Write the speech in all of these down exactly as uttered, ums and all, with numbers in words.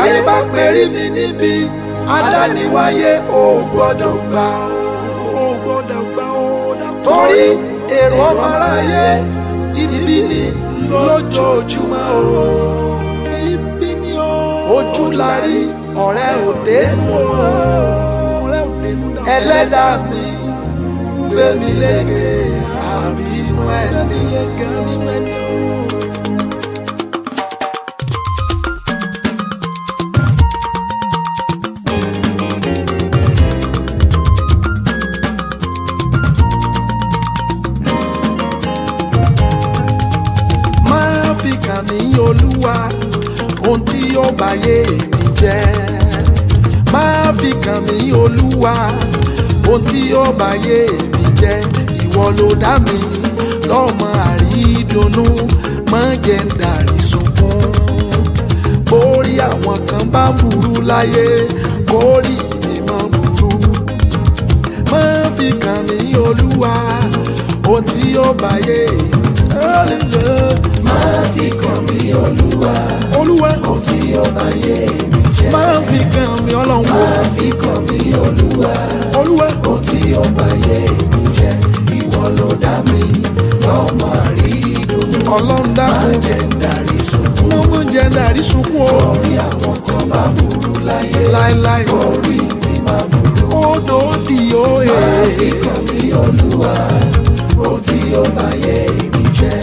báyé bá pèrí mi níbi adániwáyé ò gbọ́dọ̀ gbà ó gbọ́dọ̀ gbà ó torí èrò ọmọ aráyé ibi ni lójoojúmọ́ o ibi ni o ojú la rí ọ̀rẹ́ òde nù o ẹlẹ́dàá mi gbé mi lékè àbí inú ẹni nínú ẹni o. Mi Olúwa ohun tí yóò báyé mi jẹ́ máa fi kàn mí Olúwa ohun tí yóò báyé mi jẹ́ ìwọ ló dá mi lọ́mọ àrídùnnú má jẹ́ ń dàrí sunkún bórí àwọn kan bá burú láyé kórì mi má burú máa fi kàn mí Olúwa ohun tí yóò báyé mi jẹ́. Máa fi kàn mí Olúwa, Olúwa, ohun tí ó báyé mi jẹ́. Máa fi kàn mí Ọlọ́run. Máa fi kàn mí Olúwa, Olúwa, ohun tí ó báyé mi jẹ́. Ìwọ ló dá mi lọ́mọ àrídùnnú. Ọlọ́run dákun. Má jẹ́ ń darí sunkún. Má mú jẹ́ ń darí sunkún o. Torí àwọn kan bá burú láyé. Láíláí. Orí mi máa burú. Odò di òye. Máa fi kàn mí Olúwa, ohun tí ó báyé mi jẹ́.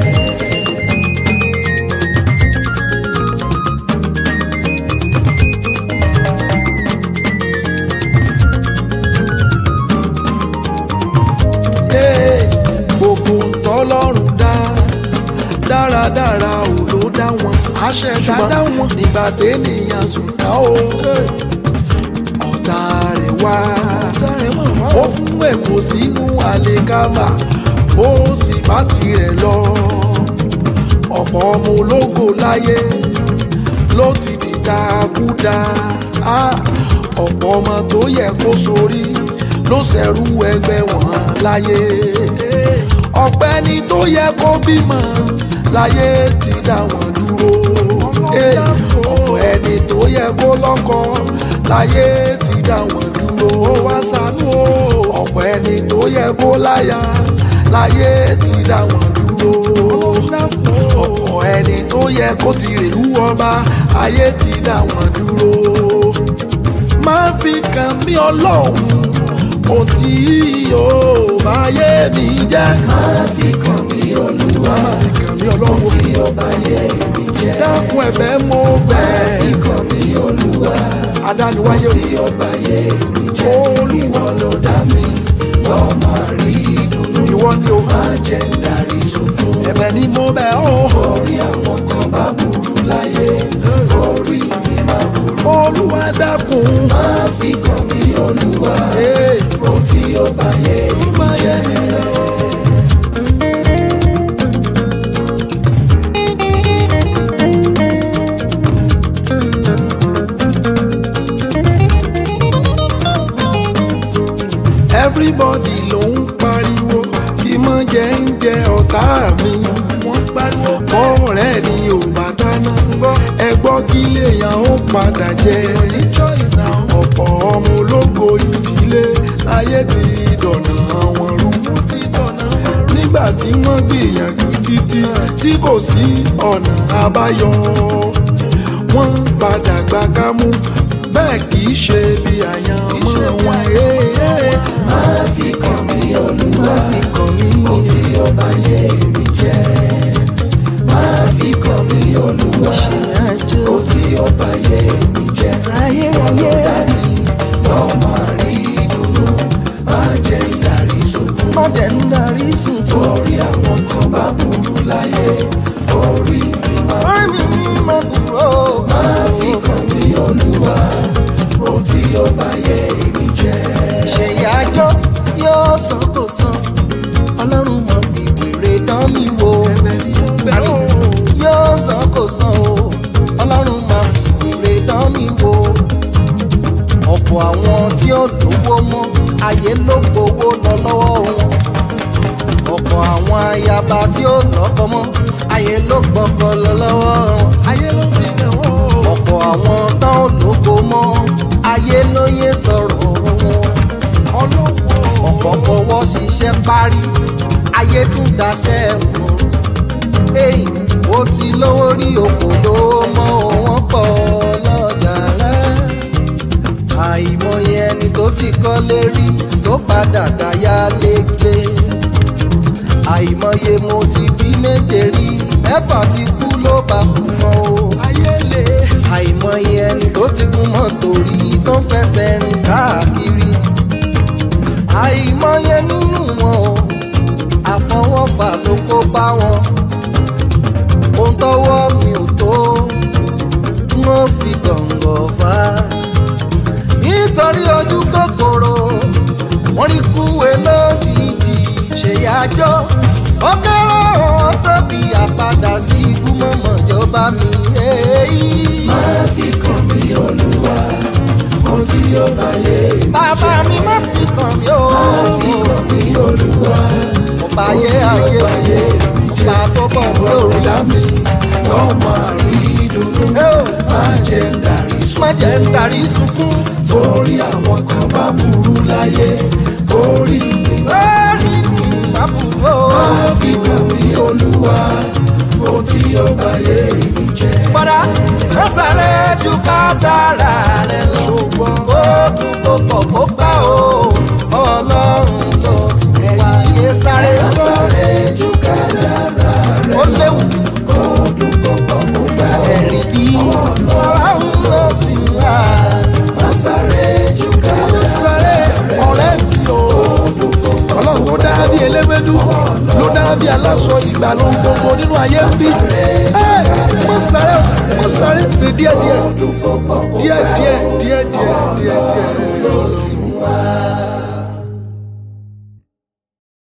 Gbogbo ntọ́lọ́run dá dáradára ò ló dá wọn àṣẹ̀dá dá wọn nígbà tẹ́nìyàn sùn dá o ọ̀tá rẹ̀ wá ó fún èkó sínú àlèkámà ó sì bá tirẹ̀ lọ ọ̀pọ̀ ọmọ ológo láyé ló ti dìdàkúdà ọ̀pọ̀ ọmọ tó yẹ kó sorí ló ṣẹ̀rú ẹgbẹ́ wọn láyé ọ̀pẹ́ ni tó yẹ kó bímọ láyé ti dá wọn dúró ọ̀pọ̀ ẹni tó yẹ kó lọ́kọ láyé ti dá wọn dúró ó wá ṣàánú ọ̀pọ̀ ẹni tó yẹ kó láya láyé ti dá wọn dúró ọ̀pọ̀ ẹni tó yẹ kó ti rèlú ọba ayé ti dá wọn dúró máa fi kàn mí Ọlọ́run ohun tí yóò báyé mi jẹ́. Máa fi kàn mí Olúwa, máa fi kàn mí Ọlọ́run. ohun tí yóò báyé mi jẹ́. Dákun ẹ̀bẹ̀ mo bẹ̀. Máa fi kàn mí Olúwa, adániwáyé ohun tí yóò báyé mi jẹ́. Ìwọ ló dá mi lọ́mọ àrídùnnú. Ìwọ ni o. Má jẹ́ ń darí sunkún. Ẹ̀bẹ̀ ni mo bẹ̀ ọ́. Torí àwọn kan bá burú láyé. Orí mi máa burú. Olúwa dákun. Máa fi kàn mí Olúwa, ohun tí yóò báyé mi jẹ́. Everybody ló ń pariwo kí mọ́ jẹ́ ń jẹ ọ̀tá mi. Wọ́n pariwo ọ̀rẹ́ ni ò bá dáná. Ẹ gbọ́ kí lèèyàn ó padà jẹ. Ọ̀pọ̀ ọmọ ológo ìdílé láyé ti dọ̀nà wọn rú. Nígbà tí wọ́n gbìyànjú títí tí kò sí ọ̀nà àbáyọ. Wọ́n padà gba kámú bẹ́ẹ̀ kì í ṣe bí àyànmọ́ wọn. Máa fi kàn mí Olúwa, ohun tí yóò báyé mi jẹ́. Máa fi kàn mí Olúwa, ohun tí yóò báyé mi jẹ́. Ìwọ ló dá mi lọ́mọ àrídùnnú. Má jẹ́ ń darí sunkún. Má jẹ́ ń darí sunkún. Torí àwọn kan bá burú láyé. Orí mi máa burú. Máa fi kàn mí Olúwa, ohun tí yóò báyé mi jẹ́. Ṣèyájọ́ yóò san kò san Ọlọ́run mọ̀ fi wèrè dán mi wò. Yóò san kò san o Ọlọ́run mọ̀ fi wèrè dán mi wò. Ọ̀pọ̀ àwọn tí ó lówó mọ́ ayé ló gbowó lọ lọ́wọ́ wọn. Ọ̀pọ̀ àwọn ayaba tí ó lọ́kọ mọ́ ayé ló gbọ́kọ lọ lọ́wọ́ wọn. Ayé ló fi kàn wọ́n. Ọ̀pọ̀ àwọn fọwọ́ ṣiṣẹ́ parí ayé tún daṣẹ́ wọn. èyí ó ti lówó rí òkò lówó mọ́ wọn pọ̀ lọ́jà rẹ̀. àìmọye ẹni tó ti kọ́lé rí tó padà dáyà lé gbé. àìmọye mo ti bí méje rí mẹ́fà ti kú ló bá fún wọn o. àìmọye ẹni tó ti kú mọ́tò rí tó ń fẹsẹ̀ rìn káàkiri. àìmọye nínú wọn o àfọwọ́fà ló kó bá wọn. ohun tọ́wọ́ mi ò tó wọ́n fi gọ̀ǹgọ̀ fà á. nítorí ojú kòkòrò wọ́n rí kúwe lójijì ṣèyájọ́ ó kéré ó tóbi àpadà sí ikú mọ́mọ́ ìjọba mi. máa fi kàn mí Olúwa ohun tí yóò bá yé mi jẹ́. bàbá mi má fi kàn mí o. máa fi kàn mí Olúwa mo bá yé ayé ayé bá tó bọ̀ lórí mi lọ́mọ àrí dúdú má jẹ́ ń darí sùn. má jẹ́ ń darí sunkún. torí àwọn kan bá burú láyé orí mi lórí mi má burú o. máa fi kàn mí Olúwa ohun tí yóò bá yé mi jẹ́. padà ó sáré ju ká dára rẹ lọ. ó tún tó pọ̀ kó ká o. ọlọ́run ló ti wá yé sáré ó sáré ju ká dára rẹ lọ. ó léwu ó dùn kó pọ̀ kó gbà ó. ẹ̀rí bí ọlọ́run ló ti wá. ó sáré ju ká dára rẹ lọ. ọ̀rẹ́ mi o ọlọ́run ló dá bí eléwédú ló dá bí aláṣọ ìgbà ló ń gbogbo nínú ayé ń bí. mo sáré mo sáré ṣe díẹ̀ díẹ̀ díẹ̀ díẹ̀ díẹ̀ díẹ̀ díẹ̀ díẹ̀.